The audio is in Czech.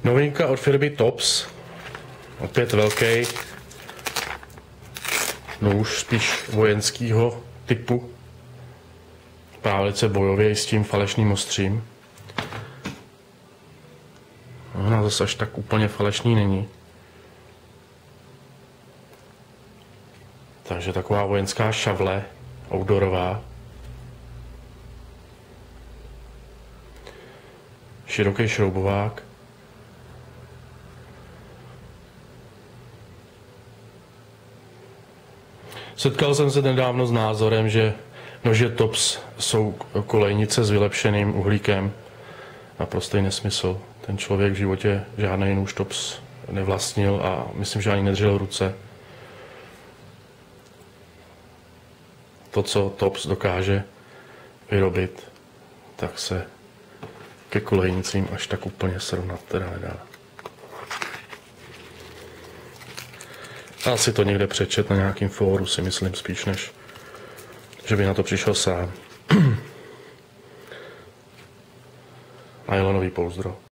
Novinka od firmy Tops. Opět velký nůž, spíš vojenského typu. Velice bojový s tím falešným ostřím. Ona zase až tak úplně falešný není. Takže taková vojenská šavle, outdoorová. Široký šroubovák. Setkal jsem se nedávno s názorem, že nože Tops jsou kolejnice s vylepšeným uhlíkem. Naprostý nesmysl. Ten člověk v životě žádný nůž Tops nevlastnil a myslím, že ani nedržel ruce. To, co Tops dokáže vyrobit, tak se ke kolejnicím až tak úplně srovnat teda nedá. Asi to někde přečet na nějakým fóru, si myslím, spíš než že by na to přišel sám. Nylonový pouzdro.